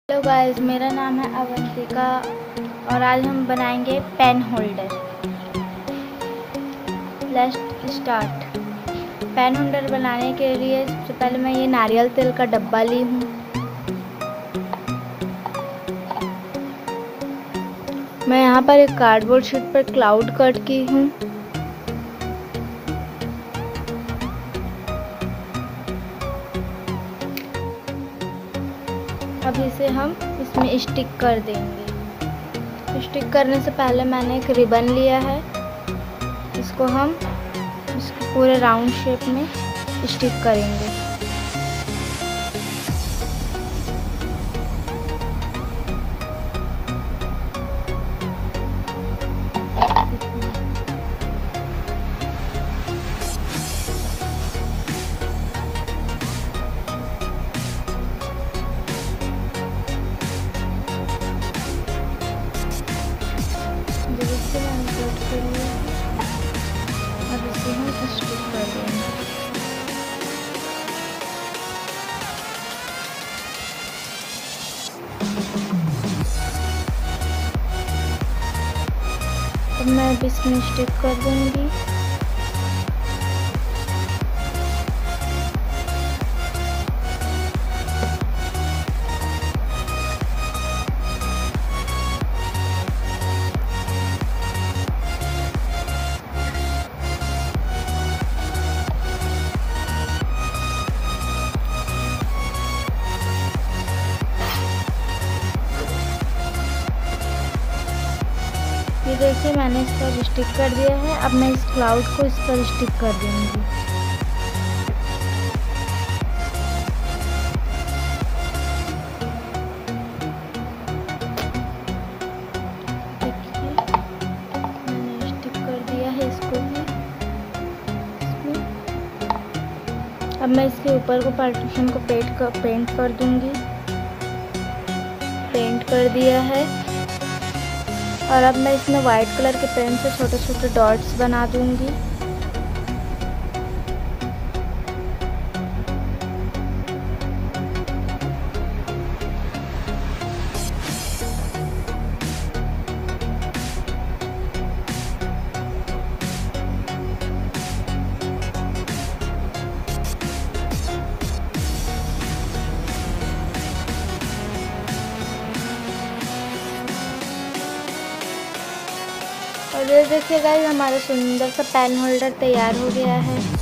Hello guys, मेरा नाम है अवंतिका और आज हम बनाएंगे pen holder. Let's start. Pen holder बनाने के लिए सबसे पहले मैं ये नारियल तेल का डब्बा ली हूँ। मैं यहाँ पर एक कार्डबोर्ड शीट पर क्लाउड कट की हूँ। अब इसे हम इसमें स्टिक कर देंगे। स्टिक करने से पहले मैंने एक रिबन लिया है, इसको हम इसके पूरे राउंड शेप में स्टिक करेंगे। इसे हम कट कर लिए, अब इसे हम स्टिक कर देंगे। अब मैं अब इसमें स्टिक कर दूंगी। ये देखिए, मैंने इस पर स्टिक कर दिया है। अब मैं इस क्लाउड को इस पर स्टिक कर दूंगी। देखिए, मैंने स्टिक कर दिया है इसको भी इसमें। अब मैं इसके ऊपर को पार्टीशन को पेंट कर दूंगी। पेंट कर दिया है और अब मैं इसमें वाइट कलर के पेन से छोटे छोटे डॉट्स बना दूंगी। और ये देखिए गाइस, हमारा सुंदर सा पेन होल्डर तैयार हो गया है।